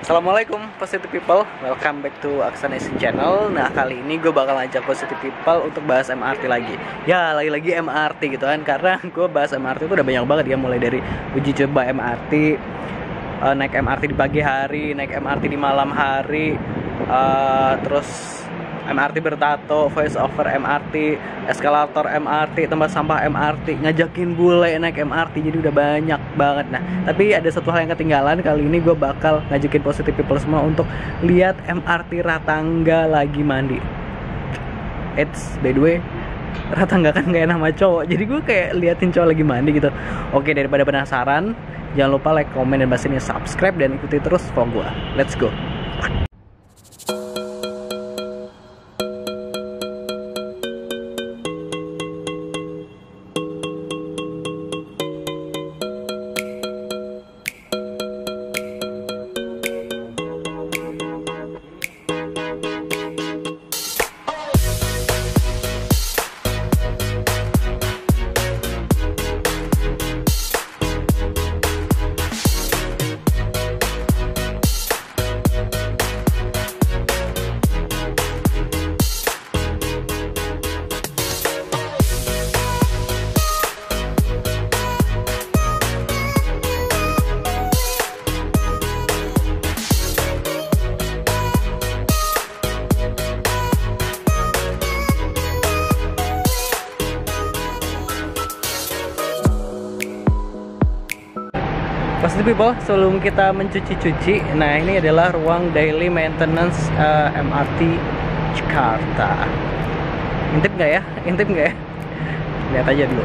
Assalamualaikum Positive People, welcome back to Aksanation Channel. Nah, kali ini gue bakal ngajak Positive People untuk bahas MRT lagi. Ya, lagi-lagi MRT gitu kan. Karena gue bahas MRT itu udah banyak banget ya. Mulai dari uji coba MRT, naik MRT di pagi hari, naik MRT di malam hari, terus MRT bertato, voice over MRT, eskalator MRT, tempat sampah MRT, ngajakin bule naik MRT, jadi udah banyak banget. Nah, tapi ada satu hal yang ketinggalan. Kali ini gue bakal ngajakin Positive People semua untuk lihat MRT Ratangga lagi mandi. By the way, Ratangga kan kayak nama cowok, jadi gue kayak liatin cowok lagi mandi gitu. Oke, daripada penasaran, jangan lupa like, komen, dan pastinya subscribe, dan ikuti terus vlog gue. Let's go. Positive People, sebelum kita mencuci-cuci, nah ini adalah ruang daily maintenance MRT Jakarta. Intip nggak ya? Intip nggak ya? Lihat aja dulu.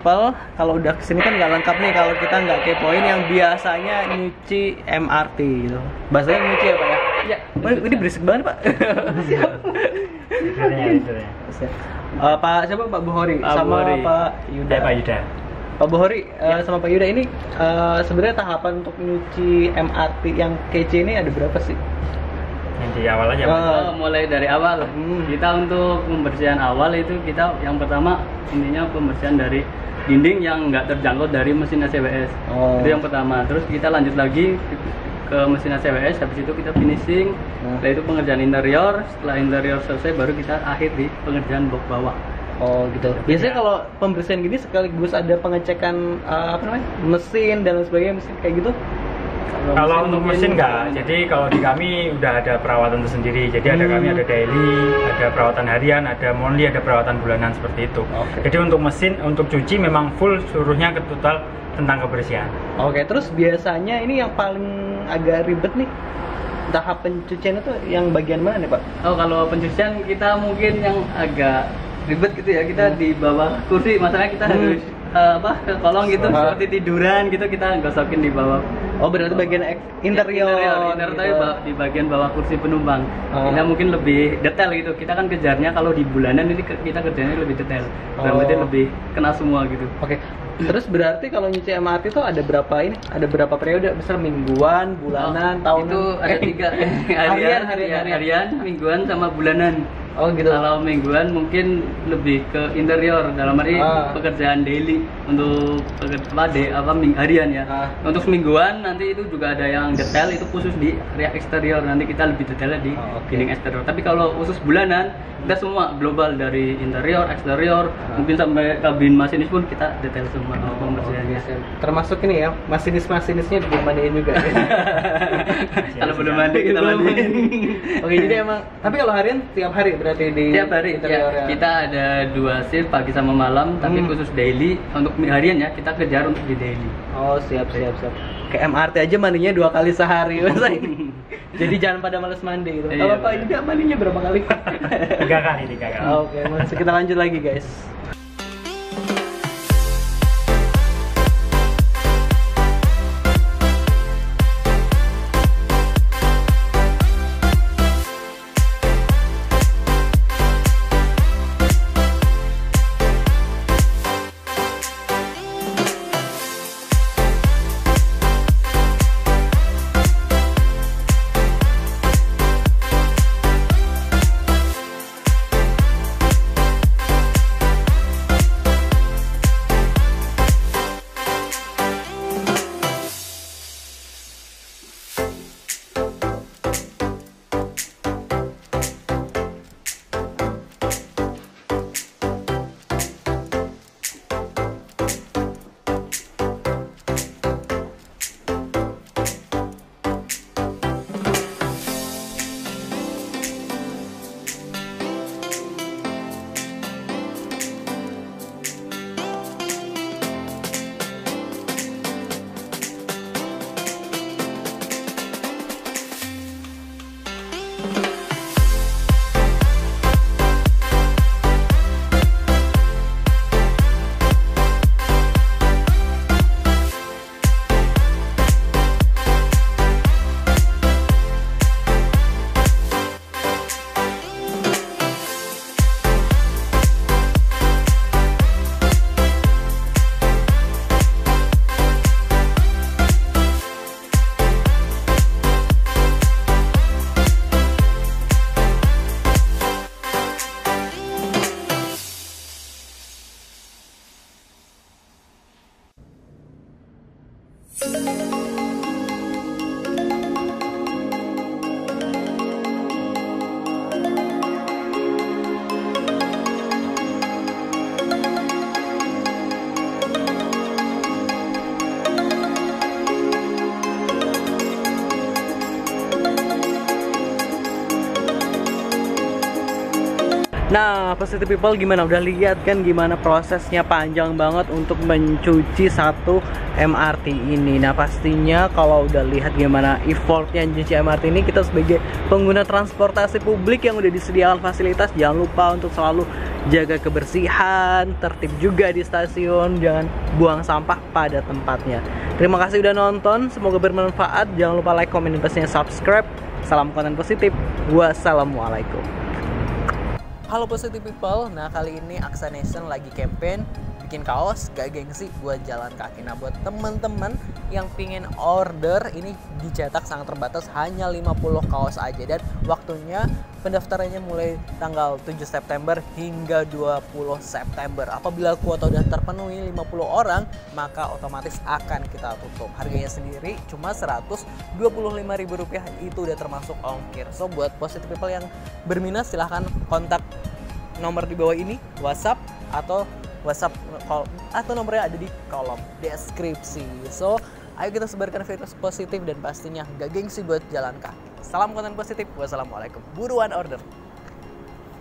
people, kalau udah kesini kan nggak lengkap nih kalau kita nggak kepoin yang biasanya nyuci MRT gitu. Bahasanya nyuci ya Pak ya? Ya. Ini berisik banget Pak. Siap. Pak siapa Pak Buhori sama Buhori. Pak Yuda. Pak Yuda. Pak Buhori sama Pak Yuda ini sebenarnya tahapan untuk nyuci MRT yang kece ini ada berapa sih? Yang di awal aja. Mulai dari awal. Kita untuk pembersihan awal itu kita yang pertama intinya pembersihan dari dinding yang nggak terjangkau dari mesin ACWS. Itu yang pertama. Terus kita lanjut lagi ke mesin ACWS, habis itu kita finishing. Setelah itu pengerjaan interior. Setelah interior selesai baru kita akhir di pengerjaan blok bawah. Oh gitu. Biasanya kalau pembersihan gini sekaligus ada pengecekan mesin dan lain sebagainya, mesin kayak gitu. Kalau untuk mesin enggak, jadi kalau di kami udah ada perawatan tersendiri. Jadi ada kami ada daily, ada perawatan harian, ada monthly, ada perawatan bulanan seperti itu. Jadi untuk mesin, untuk cuci memang full seluruhnya ke total tentang kebersihan. Terus biasanya ini yang paling agak ribet nih tahap pencucian itu yang bagian mana nih Pak? Kalau pencucian kita mungkin yang agak ribet gitu ya, kita di bawah kursi, masalahnya kita harus ke kolong gitu seperti tiduran gitu, kita gosokin di bawah. Berarti bagian interior Interior tapi di bagian bawah kursi penumpang. Kita mungkin lebih detail gitu. Kita kan kejarnya kalau di bulanan ini kita kerjanya lebih detail. Berarti lebih kena semua gitu. Terus berarti kalau nyuci MRT itu ada berapa ini? Ada berapa periode? Misal mingguan, bulanan, tahunan? Itu ada 3. Harian, mingguan sama bulanan. Gitu. Kalau mingguan mungkin lebih ke interior, dalam arti pekerjaan daily untuk harian ya. Untuk mingguan nanti itu juga ada yang detail, itu khusus di area eksterior, nanti kita lebih detailnya di dinding eksterior. Tapi kalau khusus bulanan kita semua global dari interior, eksterior, mungkin sampai kabin masinis pun kita detail semua pembersihannya. Termasuk ini ya, masinisnya dimandiin juga. Kalau belum mandi kita mandiin. Jadi emang. Tapi kalau harian tiap hari berarti di tiap hari interior ya. Kita ada 2 shift pagi sama malam, tapi khusus daily. Untuk harian ya kita kejar untuk di daily. Siap. Kayak MRT aja mandinya 2 kali sehari. Jadi jangan pada males mandi gitu. Kalau Pak Yuda mandinya berapa kali? 3 kali. Kita lanjut lagi guys. Nah, positive people gimana? Udah lihat kan gimana prosesnya panjang banget untuk mencuci satu MRT ini. Nah, pastinya kalau udah lihat gimana effortnya mencuci MRT ini, kita sebagai pengguna transportasi publik yang udah disediakan fasilitas, jangan lupa untuk selalu jaga kebersihan, tertib juga di stasiun, jangan buang sampah pada tempatnya. Terima kasih udah nonton, semoga bermanfaat. Jangan lupa like, komen, dan pastinya subscribe. Salam konten positif. Wassalamualaikum. Halo positive people, nah kali ini Aksa Nation lagi campaign bikin kaos gak gengsi buat jalan kaki. Nah buat teman-teman yang pingin order, ini dicetak sangat terbatas, hanya 50 kaos aja. Dan waktunya pendaftarannya mulai tanggal 7 September hingga 20 September. Apabila kuota udah terpenuhi 50 orang, maka otomatis akan kita tutup. Harganya sendiri cuma Rp125.000, itu udah termasuk ongkir. So buat positive people yang berminat silahkan kontak nomor di bawah ini, WhatsApp atau nomornya ada di kolom deskripsi. So, ayo kita sebarkan virus positif dan pastinya gak gengsi buat jalan kaki. Salam konten positif. Wassalamualaikum. Buruan order.